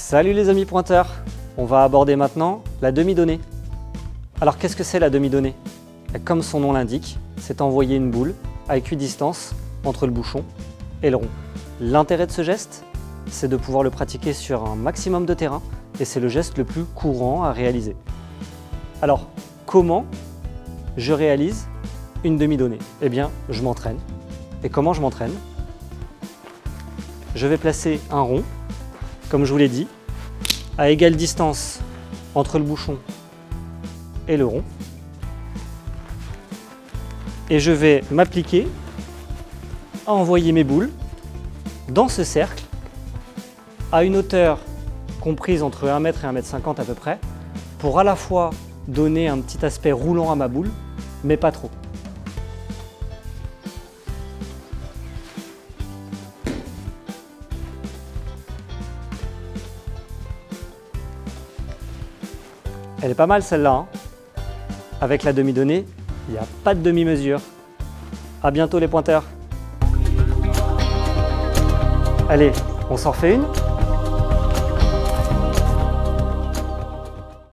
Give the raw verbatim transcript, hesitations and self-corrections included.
Salut les amis pointeurs, on va aborder maintenant la demi-donnée. Alors qu'est-ce que c'est la demi-donnée? Comme son nom l'indique, c'est envoyer une boule à équidistance entre le bouchon et le rond. L'intérêt de ce geste, c'est de pouvoir le pratiquer sur un maximum de terrain et c'est le geste le plus courant à réaliser. Alors, comment je réalise une demi-donnée? Eh bien, je m'entraîne. Et comment je m'entraîne? Je vais placer un rond, comme je vous l'ai dit, à égale distance entre le bouchon et le rond. Et je vais m'appliquer à envoyer mes boules dans ce cercle à une hauteur comprise entre un mètre et un mètre cinquante à peu près, pour à la fois donner un petit aspect roulant à ma boule, mais pas trop. Elle est pas mal celle-là, hein. Avec la demi-donnée, il n'y a pas de demi-mesure. À bientôt les pointeurs. Allez, on s'en refait une?